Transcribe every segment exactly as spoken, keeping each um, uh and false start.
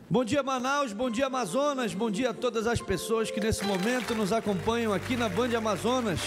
Bom dia, Manaus, bom dia, Amazonas, bom dia a todas as pessoas que nesse momento nos acompanham aqui na Band Amazonas.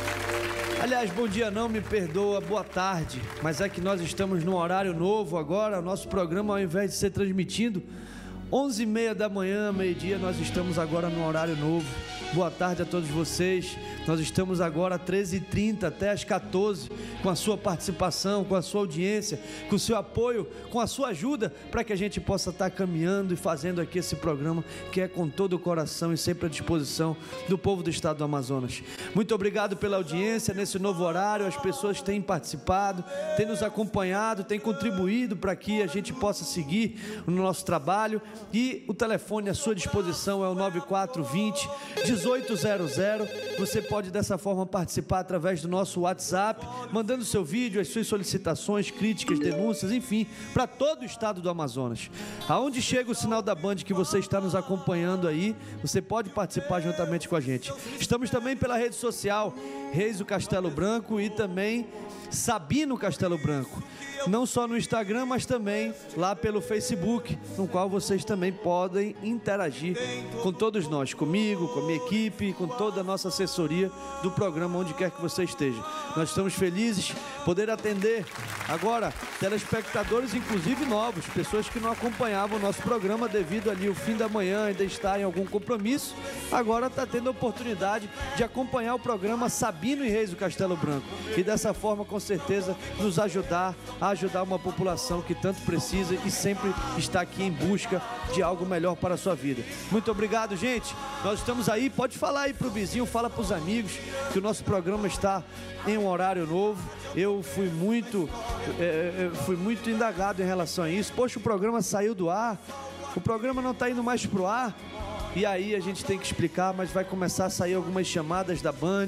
Aliás, bom dia não, me perdoa, boa tarde, mas é que nós estamos num horário novo agora. O nosso programa, ao invés de ser transmitido onze e meia da manhã, meio-dia, nós estamos agora num horário novo. Boa tarde a todos vocês. Nós estamos agora às treze e trinta até às quatorze, com a sua participação, com a sua audiência, com o seu apoio, com a sua ajuda, para que a gente possa estar caminhando e fazendo aqui esse programa que é com todo o coração e sempre à disposição do povo do estado do Amazonas. Muito obrigado pela audiência nesse novo horário. As pessoas têm participado, têm nos acompanhado, têm contribuído para que a gente possa seguir no nosso trabalho. E o telefone à sua disposição é o nove quatro dois zero, um oito zero zero. Você pode dessa forma participar através do nosso WhatsApp, mandando seu vídeo, as suas solicitações, críticas, denúncias, enfim, para todo o estado do Amazonas. Aonde chega o sinal da Band que você está nos acompanhando aí, você pode participar juntamente com a gente. Estamos também pela rede social Reis do Castelo Branco e também Sabino Castelo Branco. Não só no Instagram, mas também lá pelo Facebook, no qual vocês também podem interagir com todos nós, comigo, com a minha equipe, com toda a nossa assessoria do programa, onde quer que você esteja. Nós estamos felizes poder atender agora telespectadores, inclusive novos, pessoas que não acompanhavam o nosso programa devido ali o fim da manhã, ainda estar em algum compromisso. Agora está tendo a oportunidade de acompanhar o programa Sabino e Reis do Castelo Branco e dessa forma, com certeza, nos ajudar a ajudar uma população que tanto precisa e sempre está aqui em busca de algo melhor para a sua vida. Muito obrigado, gente. Nós estamos aí, pode falar aí para o vizinho, fala para os amigos que o nosso programa está em um horário novo. Eu fui muito, é, fui muito indagado em relação a isso. Poxa, o programa saiu do ar, o programa não está indo mais para o ar. E aí a gente tem que explicar, mas vai começar a sair algumas chamadas da Band,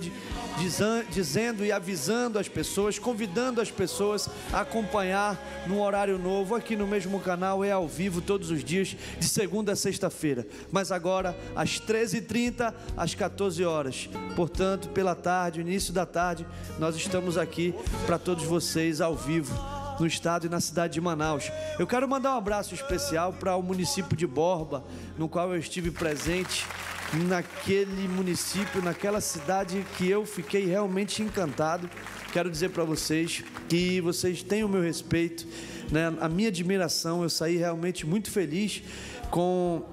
dizendo e avisando as pessoas, convidando as pessoas a acompanhar num horário novo, aqui no mesmo canal, é ao vivo todos os dias, de segunda a sexta-feira. Mas agora, às treze e trinta, às quatorze horas. Portanto, pela tarde, início da tarde, nós estamos aqui para todos vocês ao vivo, no estado e na cidade de Manaus. Eu quero mandar um abraço especial para o município de Borba, no qual eu estive presente, naquele município, naquela cidade que eu fiquei realmente encantado. Quero dizer para vocês que vocês têm o meu respeito, né? A minha admiração. Eu saí realmente muito feliz com...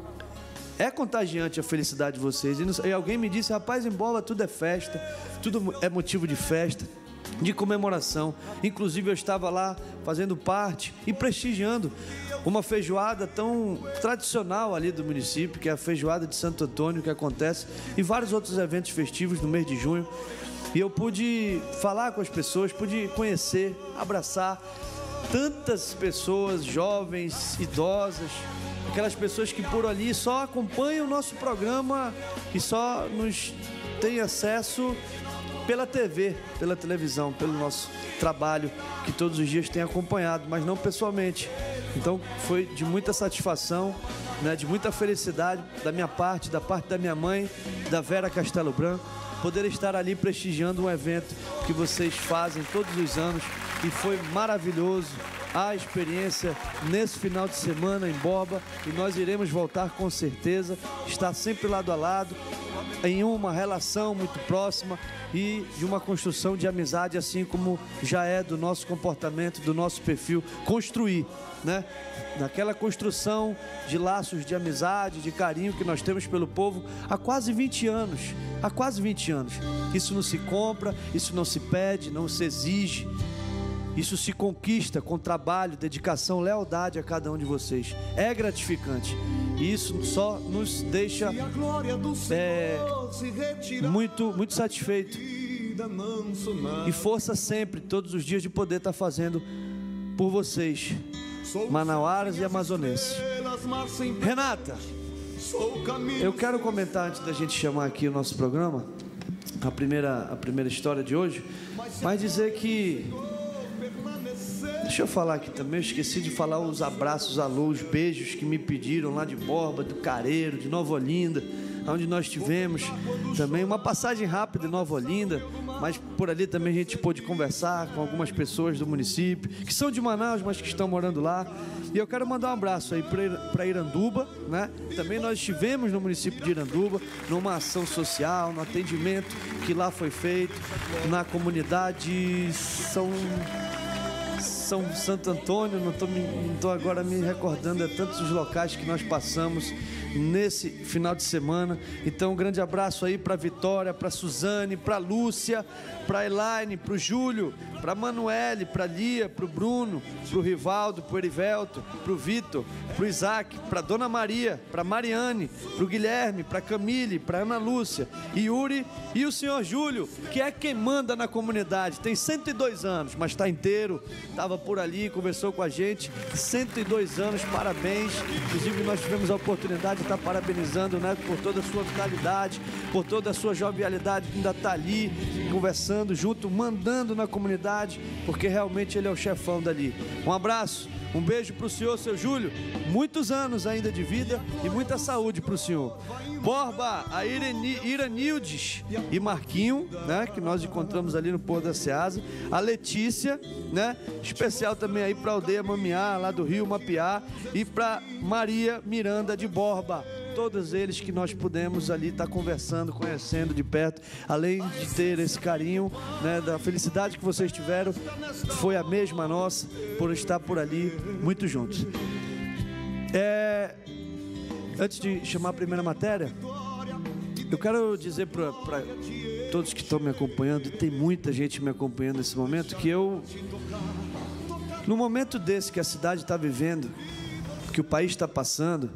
É contagiante a felicidade de vocês. E alguém me disse, rapaz, em Borba tudo é festa, tudo é motivo de festa, de comemoração. Inclusive eu estava lá fazendo parte e prestigiando uma feijoada tão tradicional ali do município, que é a feijoada de Santo Antônio, que acontece, e vários outros eventos festivos no mês de junho. E eu pude falar com as pessoas, pude conhecer, abraçar tantas pessoas, jovens, idosas, aquelas pessoas que por ali só acompanham o nosso programa e só nos têm acesso pela T V, pela televisão, pelo nosso trabalho, que todos os dias tem acompanhado, mas não pessoalmente. Então foi de muita satisfação, né, de muita felicidade da minha parte, da parte da minha mãe, da Vera Castelo Branco, poder estar ali prestigiando um evento que vocês fazem todos os anos, e foi maravilhoso a experiência nesse final de semana em Borba, e nós iremos voltar com certeza, estar sempre lado a lado, em uma relação muito próxima e de uma construção de amizade, assim como já é do nosso comportamento, do nosso perfil, construir, né? Naquela construção de laços de amizade, de carinho que nós temos pelo povo há quase vinte anos, há quase vinte anos. Isso não se compra, isso não se pede, não se exige. Isso se conquista com trabalho, dedicação, lealdade a cada um de vocês. É gratificante. E isso só nos deixa é, muito, muito satisfeito. E força sempre, todos os dias, de poder estar fazendo por vocês, manauaras e amazonenses. Renata, eu quero comentar, antes da gente chamar aqui o nosso programa, a primeira, a primeira história de hoje, mas dizer que... Deixa eu falar aqui também, eu esqueci de falar os abraços, alô, os beijos que me pediram lá de Borba, do Careiro, de Nova Olinda, onde nós tivemos também uma passagem rápida em Nova Olinda, mas por ali também a gente pôde conversar com algumas pessoas do município, que são de Manaus, mas que estão morando lá. E eu quero mandar um abraço aí para Iranduba, né? Também nós estivemos no município de Iranduba, numa ação social, no atendimento que lá foi feito, na comunidade São... São Santo Antônio, não estou agora me recordando, é tantos os locais que nós passamos nesse final de semana. Então um grande abraço aí para a Vitória, para a Suzane, para a Lúcia, para a Elaine, para o Júlio, para a Manuele, para a Lia, para o Bruno, para o Rivaldo, para o Erivelto, para o Vitor, para o Isaac, para a Dona Maria, para a Mariane, para o Guilherme, para a Camille, para a Ana Lúcia, Yuri e o senhor Júlio, que é quem manda na comunidade, tem cento e dois anos, mas está inteiro, estava por ali, conversou com a gente, cento e dois anos, parabéns. Inclusive nós tivemos a oportunidade de estar parabenizando, né, por toda a sua vitalidade, por toda a sua jovialidade, que ainda está ali, conversando junto, mandando na comunidade, porque realmente ele é o chefão dali. Um abraço, um beijo para o senhor, seu Júlio, muitos anos ainda de vida e muita saúde para o senhor. Borba, a Irani, Iranildes e Marquinho, né, que nós encontramos ali no Porto da Ceasa, a Letícia, né, especial também aí para a aldeia Mamiá, lá do Rio Mapiá, e para Maria Miranda de Borba. Todos eles que nós pudemos ali estar conversando, conhecendo de perto, além de ter esse carinho, né, da felicidade que vocês tiveram, foi a mesma nossa, por estar por ali, muito juntos. É, antes de chamar a primeira matéria, eu quero dizer para todos que estão me acompanhando, e tem muita gente me acompanhando nesse momento, que eu, no momento desse que a cidade está vivendo, que o país está passando,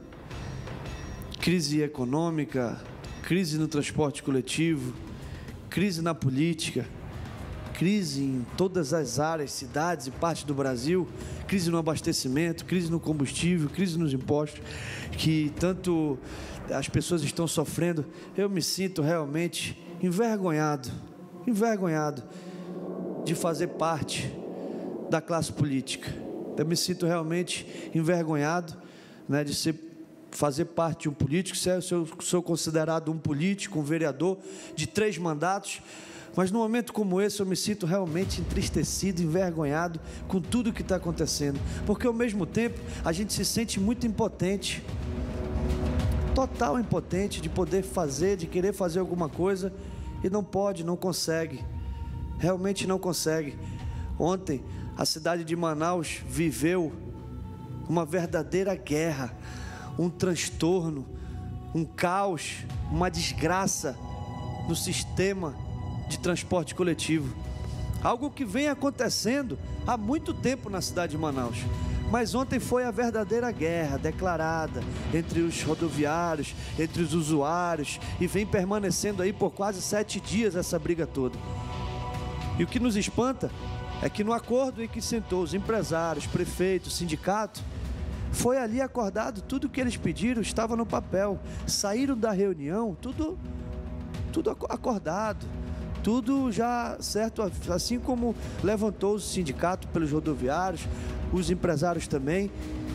crise econômica, crise no transporte coletivo, crise na política, crise em todas as áreas, cidades e partes do Brasil, crise no abastecimento, crise no combustível, crise nos impostos, que tanto as pessoas estão sofrendo. Eu me sinto realmente envergonhado, envergonhado de fazer parte da classe política. Eu me sinto realmente envergonhado, né, de ser fazer parte de um político. Se eu sou considerado um político, um vereador de três mandatos, mas num momento como esse eu me sinto realmente entristecido, envergonhado com tudo que está acontecendo, porque ao mesmo tempo a gente se sente muito impotente, total impotente de poder fazer, de querer fazer alguma coisa e não pode, não consegue, realmente não consegue. Ontem a cidade de Manaus viveu uma verdadeira guerra, um transtorno, um caos, uma desgraça no sistema de transporte coletivo. Algo que vem acontecendo há muito tempo na cidade de Manaus. Mas ontem foi a verdadeira guerra declarada entre os rodoviários, entre os usuários, e vem permanecendo aí por quase sete dias essa briga toda. E o que nos espanta é que no acordo em que sentou os empresários, prefeitos, sindicato, foi ali acordado tudo o que eles pediram, estava no papel. Saíram da reunião, tudo, tudo acordado, tudo já certo, assim como levantou o sindicato pelos rodoviários, os empresários também.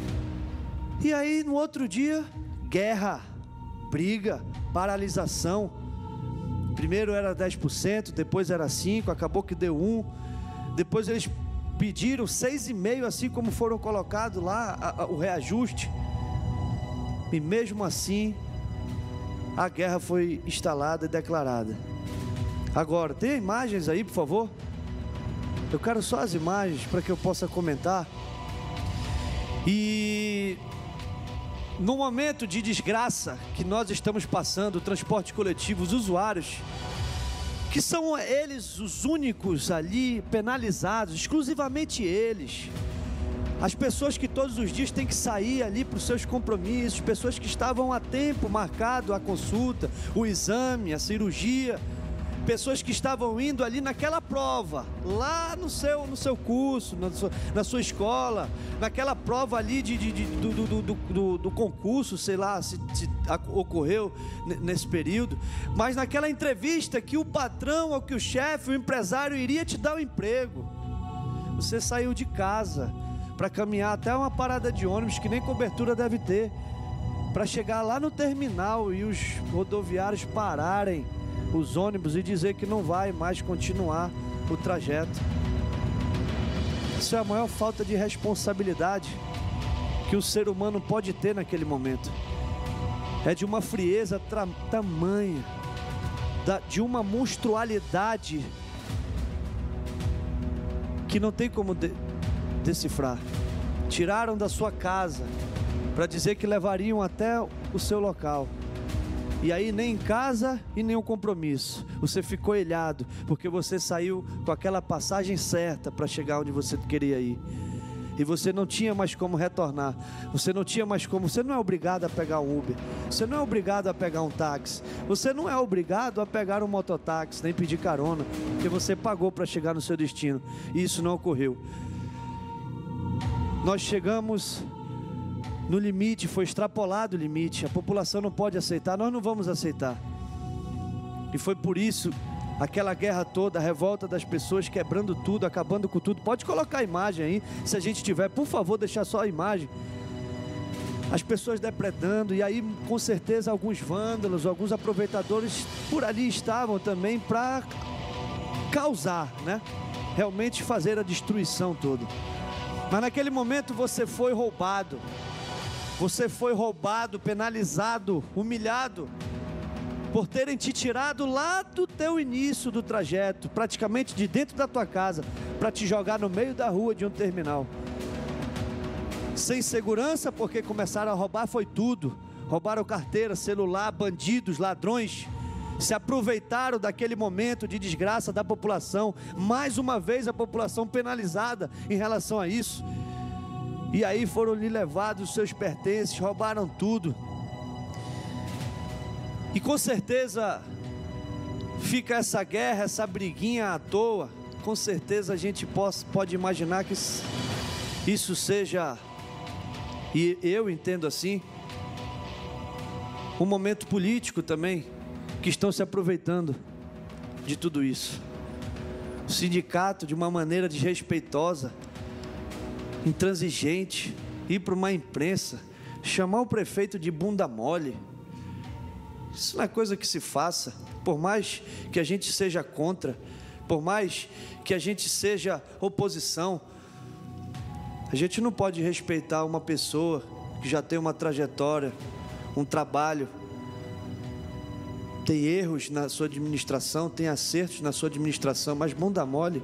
E aí no outro dia, guerra, briga, paralisação. Primeiro era dez por cento, depois era cinco por cento, acabou que deu um por cento. Depois eles pediram seis vírgula cinco por cento, assim como foram colocados lá a, a, o reajuste. E mesmo assim, a guerra foi instalada e declarada. Agora, tem imagens aí, por favor? Eu quero só as imagens para que eu possa comentar. E no momento de desgraça que nós estamos passando, o transporte coletivo, os usuários, que são eles os únicos ali penalizados, exclusivamente eles, as pessoas que todos os dias têm que sair ali para os seus compromissos, pessoas que estavam a tempo marcado a consulta, o exame, a cirurgia, pessoas que estavam indo ali naquela prova, lá no seu, no seu curso, na sua, na sua escola, naquela prova ali de, de, de, do, do, do, do, do concurso, sei lá, se, se ocorreu nesse período, mas naquela entrevista que o patrão ou que o chefe, o empresário iria te dar o emprego. Você saiu de casa para caminhar até uma parada de ônibus que nem cobertura deve ter, para chegar lá no terminal e os rodoviários pararem os ônibus e dizer que não vai mais continuar o trajeto. Isso é a maior falta de responsabilidade que o ser humano pode ter naquele momento. É de uma frieza tamanha, da, de uma monstrualidade que não tem como de, decifrar. Tiraram da sua casa para dizer que levariam até o seu local. E aí nem em casa e nenhum compromisso. Você ficou ilhado, porque você saiu com aquela passagem certa para chegar onde você queria ir. E você não tinha mais como retornar. Você não tinha mais como. Você não é obrigado a pegar um Uber. Você não é obrigado a pegar um táxi. Você não é obrigado a pegar um mototáxi, nem pedir carona, porque você pagou para chegar no seu destino. E isso não ocorreu. Nós chegamos no limite, foi extrapolado o limite. A população não pode aceitar, nós não vamos aceitar. E foi por isso aquela guerra toda, a revolta das pessoas quebrando tudo, acabando com tudo. Pode colocar a imagem aí, se a gente tiver, por favor, deixar só a imagem. As pessoas depredando, e aí com certeza alguns vândalos, alguns aproveitadores por ali estavam também para causar, né? Realmente fazer a destruição toda. Mas naquele momento você foi roubado. Você foi roubado, penalizado, humilhado, por terem te tirado lá do teu início do trajeto, praticamente de dentro da tua casa, para te jogar no meio da rua de um terminal. Sem segurança, porque começaram a roubar, foi tudo. Roubaram carteira, celular, bandidos, ladrões. Se aproveitaram daquele momento de desgraça da população. Mais uma vez a população penalizada em relação a isso. E aí foram lhe levados os seus pertences, roubaram tudo. E com certeza fica essa guerra, essa briguinha à toa. Com certeza a gente pode, pode imaginar que isso seja, e eu entendo assim, um momento político também, que estão se aproveitando de tudo isso. O sindicato, de uma maneira desrespeitosa, intransigente, ir para uma imprensa, chamar o prefeito de bunda mole. Isso não é coisa que se faça. Por mais que a gente seja contra, por mais que a gente seja oposição, a gente não pode respeitar uma pessoa que já tem uma trajetória, um trabalho, tem erros na sua administração, tem acertos na sua administração, mas bunda mole,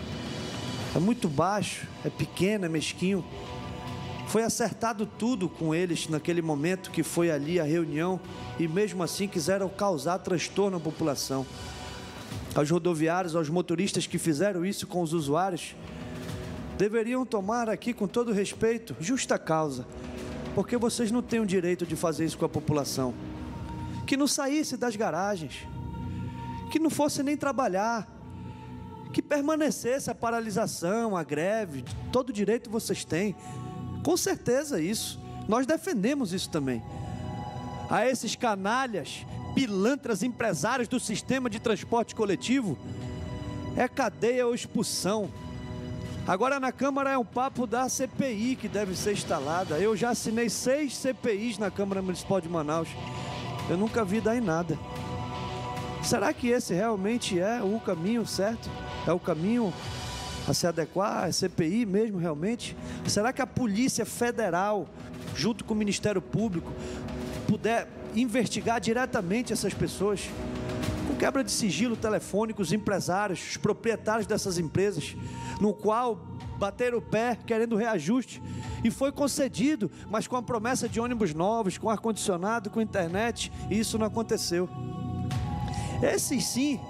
é muito baixo, é pequeno, é mesquinho. Foi acertado tudo com eles naquele momento que foi ali a reunião, e mesmo assim quiseram causar transtorno à população. Aos rodoviários, aos motoristas que fizeram isso com os usuários, deveriam tomar aqui, com todo respeito, justa causa, porque vocês não têm o direito de fazer isso com a população. Que não saísse das garagens, que não fosse nem trabalhar, que permanecesse a paralisação, a greve, todo direito vocês têm. Com certeza isso, nós defendemos isso também. A esses canalhas, pilantras, empresários do sistema de transporte coletivo, é cadeia ou expulsão. Agora na Câmara é um papo da C P I que deve ser instalada. Eu já assinei seis C P Is na Câmara Municipal de Manaus. Eu nunca vi dar em nada. Será que esse realmente é o caminho certo? É o caminho a se adequar, é C P I mesmo realmente? Será que a Polícia Federal, junto com o Ministério Público, puder investigar diretamente essas pessoas? Com quebra de sigilo telefônico, os empresários, os proprietários dessas empresas, no qual bateram o pé querendo reajuste, e foi concedido, mas com a promessa de ônibus novos, com ar-condicionado, com internet, e isso não aconteceu. Esses sim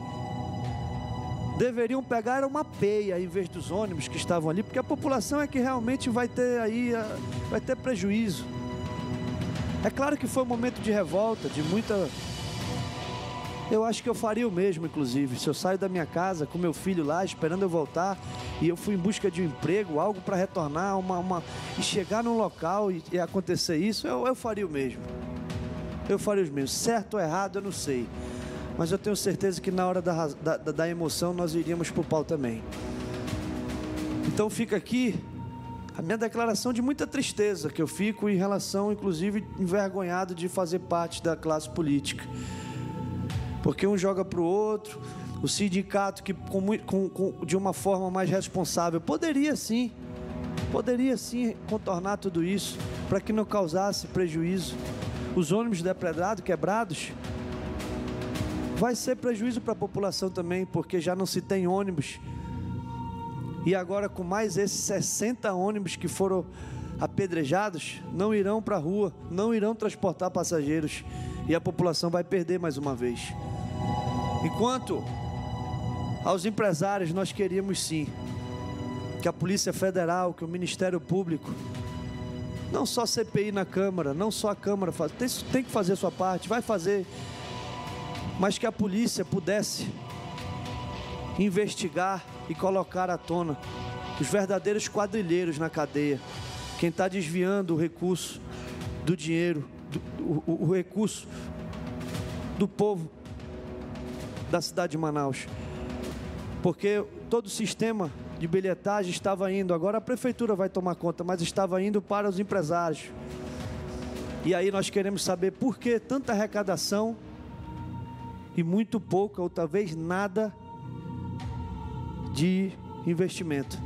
deveriam pegar uma peia em vez dos ônibus que estavam ali, porque a população é que realmente vai ter aí, vai ter prejuízo. É claro que foi um momento de revolta, de muita... Eu acho que eu faria o mesmo, inclusive, se eu saio da minha casa com meu filho lá, esperando eu voltar, e eu fui em busca de um emprego, algo para retornar, uma, uma, e chegar num local e, e acontecer isso, eu, eu faria o mesmo. Eu faria o mesmo. Certo ou errado, eu não sei. Mas eu tenho certeza que na hora da, da, da emoção nós iríamos para o pau também. Então fica aqui a minha declaração de muita tristeza que eu fico em relação, inclusive, envergonhado de fazer parte da classe política. porque um joga para o outro. O sindicato, que com, com, com, de uma forma mais responsável, poderia sim, poderia sim contornar tudo isso, para que não causasse prejuízo. Os ônibus depredados, quebrados, vai ser prejuízo para a população também, porque já não se tem ônibus. E agora, com mais esses sessenta ônibus que foram apedrejados, não irão para a rua, não irão transportar passageiros, e a população vai perder mais uma vez. Enquanto aos empresários, nós queríamos sim que a Polícia Federal, que o Ministério Público, não só C P I na Câmara, não só a Câmara faz, tem, tem que fazer a sua parte, vai fazer, mas que a polícia pudesse investigar e colocar à tona os verdadeiros quadrilheiros na cadeia, quem está desviando o recurso do dinheiro, do, o, o recurso do povo da cidade de Manaus. Porque todo o sistema de bilhetagem estava indo, agora a prefeitura vai tomar conta, mas estava indo para os empresários. E aí nós queremos saber por que tanta arrecadação e muito pouca, ou talvez nada, de investimento.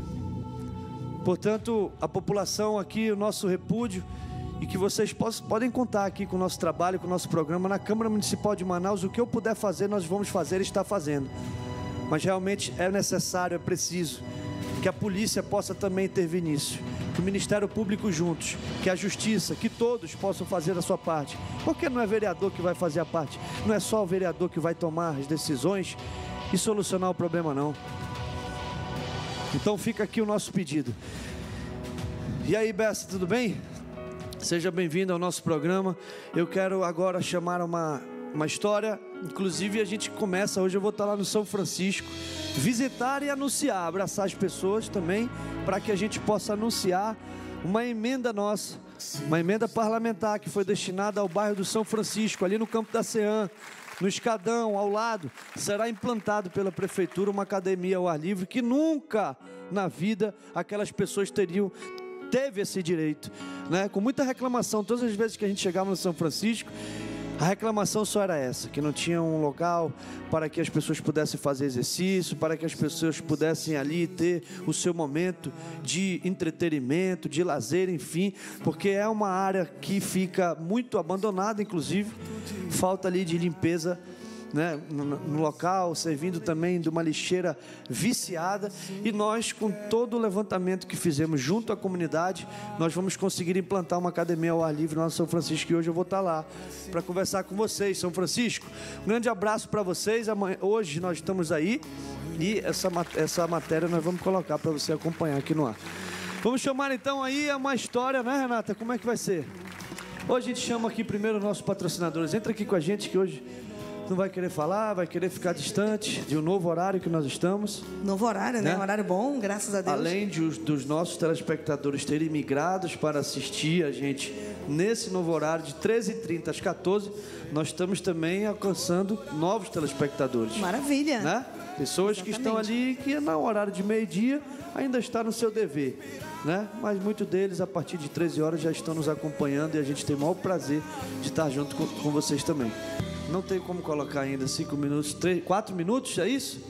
Portanto, a população aqui, o nosso repúdio, e que vocês possam, podem contar aqui com o nosso trabalho, com o nosso programa na Câmara Municipal de Manaus. O que eu puder fazer, nós vamos fazer e está fazendo. Mas realmente é necessário, é preciso que a polícia possa também intervir nisso, que o Ministério Público juntos, que a Justiça, que todos possam fazer a sua parte. Porque não é vereador que vai fazer a parte, não é só o vereador que vai tomar as decisões e solucionar o problema, não. Então fica aqui o nosso pedido. E aí, Bessa, tudo bem? Seja bem-vindo ao nosso programa. Eu quero agora chamar uma, uma história. Inclusive a gente começa, hoje eu vou estar lá no São Francisco, visitar e anunciar, abraçar as pessoas também, para que a gente possa anunciar uma emenda nossa, uma emenda parlamentar que foi destinada ao bairro do São Francisco, ali no campo da CEAM, no Escadão, ao lado. Será implantado pela prefeitura uma academia ao ar livre, que nunca na vida aquelas pessoas teriam, teve esse direito, né? Com muita reclamação, todas as vezes que a gente chegava no São Francisco, a reclamação só era essa, que não tinha um local para que as pessoas pudessem fazer exercício, para que as pessoas pudessem ali ter o seu momento de entretenimento, de lazer, enfim, porque é uma área que fica muito abandonada, inclusive, falta ali de limpeza, né, no, no local, servindo também de uma lixeira viciada. E nós, com todo o levantamento que fizemos junto à comunidade, nós vamos conseguir implantar uma academia ao ar livre no nosso São Francisco, e hoje eu vou estar lá para conversar com vocês. São Francisco, um grande abraço para vocês. Amanhã, hoje nós estamos aí, e essa, essa matéria nós vamos colocar para você acompanhar aqui no ar. Vamos chamar então aí uma história, né, Renata? Como é que vai ser? Hoje a gente chama aqui primeiro nossos patrocinadores. Entra aqui com a gente, que hoje não vai querer falar, vai querer ficar distante de um novo horário que nós estamos. Novo horário, né? né? Um horário bom, graças a Deus. Além de os, dos nossos telespectadores terem migrados para assistir a gente nesse novo horário de treze e trinta às quatorze, nós estamos também alcançando novos telespectadores. Maravilha. Né? Pessoas Exatamente. Que estão ali, que no horário de meio-dia ainda está no seu dever, né? Mas muitos deles, a partir de treze horas, já estão nos acompanhando, e a gente tem o maior prazer de estar junto com, com vocês também. Não tem como colocar ainda cinco minutos, três, quatro minutos, é isso?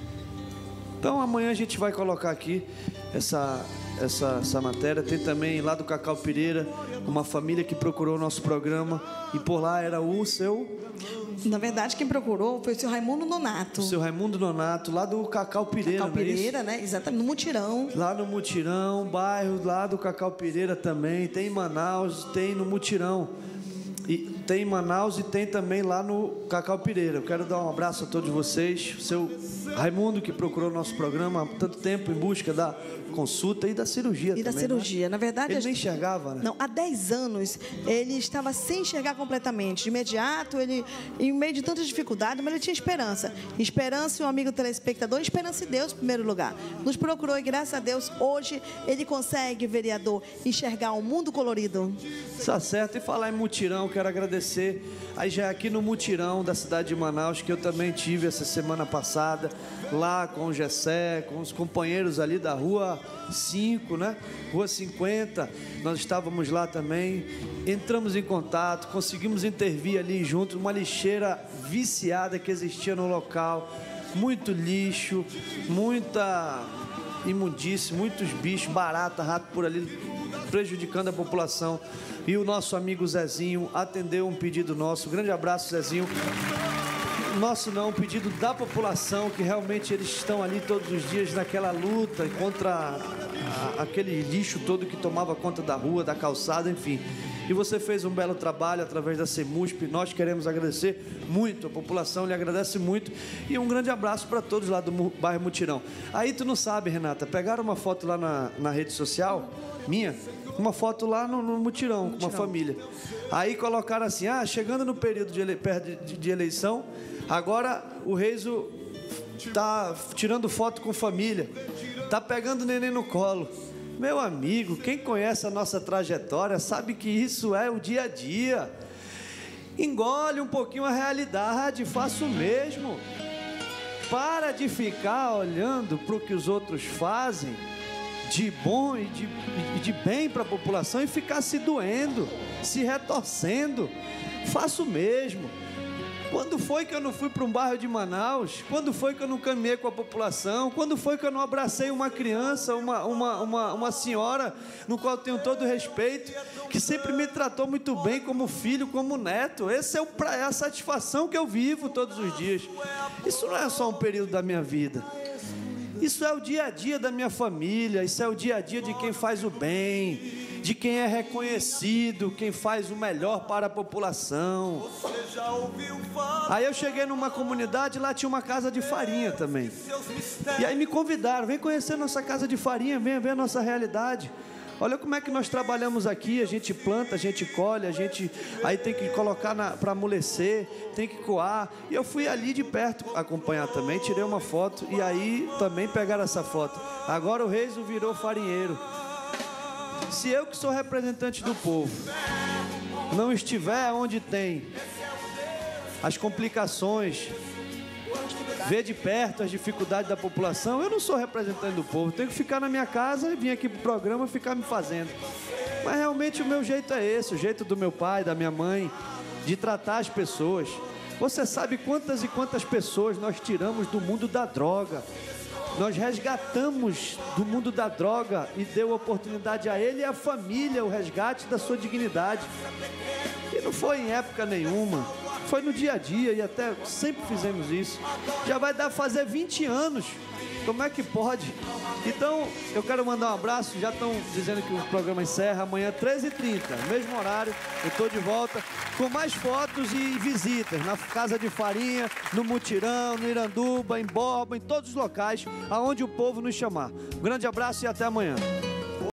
Então amanhã a gente vai colocar aqui essa, essa, essa matéria. Tem também lá do Cacau Pereira, uma família que procurou o nosso programa, e por lá era o seu... Na verdade, quem procurou foi o seu Raimundo Nonato. O seu Raimundo Nonato, lá do Cacau Pereira, Cacau Pereira, né? Exatamente, no Mutirão. Lá no Mutirão, bairro lá do Cacau Pereira também. Tem em Manaus, tem no Mutirão. E tem em Manaus e tem também lá no Cacau Pereira. Eu quero dar um abraço a todos vocês. O seu Raimundo, que procurou o nosso programa há tanto tempo em busca da consulta e da cirurgia e também. E da cirurgia. Né? Na verdade... Ele gente... nem enxergava, né? Não, há dez anos ele estava sem enxergar completamente. De imediato, ele, em meio de tantas dificuldades, mas ele tinha esperança. Esperança e um amigo telespectador, esperança em Deus, em primeiro lugar. Nos procurou e, graças a Deus, hoje ele consegue, vereador, enxergar um mundo colorido. Tá certo. E falar em mutirão, quero agradecer aí já aqui no mutirão da cidade de Manaus, que eu também tive essa semana passada, lá com o Gessé, com os companheiros ali da Rua cinco, né? Rua cinquenta, nós estávamos lá também, entramos em contato, conseguimos intervir ali junto, uma lixeira viciada que existia no local, muito lixo, muita imundície, muitos bichos, barata, rato por ali, prejudicando a população. E o nosso amigo Zezinho atendeu um pedido nosso. Grande abraço, Zezinho. Nosso não, um pedido da população, que realmente eles estão ali todos os dias naquela luta contra a, aquele lixo todo que tomava conta da rua, da calçada, enfim. E você fez um belo trabalho através da Semusp. Nós queremos agradecer muito, a população lhe agradece muito. E um grande abraço para todos lá do bairro Mutirão. Aí tu não sabe, Renata, pegaram uma foto lá na, na rede social, minha, uma foto lá no, no Mutirão, com uma família. Aí colocaram assim, ah, chegando no período de, ele, de, de eleição, agora o Reiso tá tirando foto com família, tá pegando o neném no colo. Meu amigo, quem conhece a nossa trajetória sabe que isso é o dia a dia. Engole um pouquinho a realidade, faça o mesmo. Para de ficar olhando para o que os outros fazem de bom e de, e de bem para a população e ficar se doendo, se retorcendo. Faça o mesmo. Quando foi que eu não fui para um bairro de Manaus? Quando foi que eu não caminhei com a população? Quando foi que eu não abracei uma criança, uma, uma, uma, uma senhora, no qual eu tenho todo respeito, que sempre me tratou muito bem como filho, como neto? Esse é, o, é a satisfação que eu vivo todos os dias. Isso não é só um período da minha vida. Isso é o dia a dia da minha família, isso é o dia a dia de quem faz o bem, de quem é reconhecido, quem faz o melhor para a população. Aí eu cheguei numa comunidade, lá tinha uma casa de farinha também. E aí me convidaram, vem conhecer nossa casa de farinha, vem ver a nossa realidade. Olha como é que nós trabalhamos aqui, a gente planta, a gente colhe, a gente aí tem que colocar para amolecer, tem que coar. E eu fui ali de perto acompanhar também, tirei uma foto e aí também pegaram essa foto. Agora o Reiso virou farinheiro. Se eu, que sou representante do povo, não estiver onde tem as complicações, ver de perto as dificuldades da população, eu não sou representante do povo, tenho que ficar na minha casa e vir aqui pro programa ficar me fazendo. Mas realmente o meu jeito é esse, o jeito do meu pai, da minha mãe, de tratar as pessoas. Você sabe quantas e quantas pessoas nós tiramos do mundo da droga, nós resgatamos do mundo da droga e deu oportunidade a ele e à família, o resgate da sua dignidade. E não foi em época nenhuma, foi no dia a dia e até sempre fizemos isso. Já vai dar fazer vinte anos, como é que pode? Então, eu quero mandar um abraço, já estão dizendo que o programa encerra amanhã, treze e trinta, mesmo horário, eu estou de volta com mais fotos e visitas na Casa de Farinha, no Mutirão, no Iranduba, em Borba, em todos os locais aonde o povo nos chamar. Um grande abraço e até amanhã.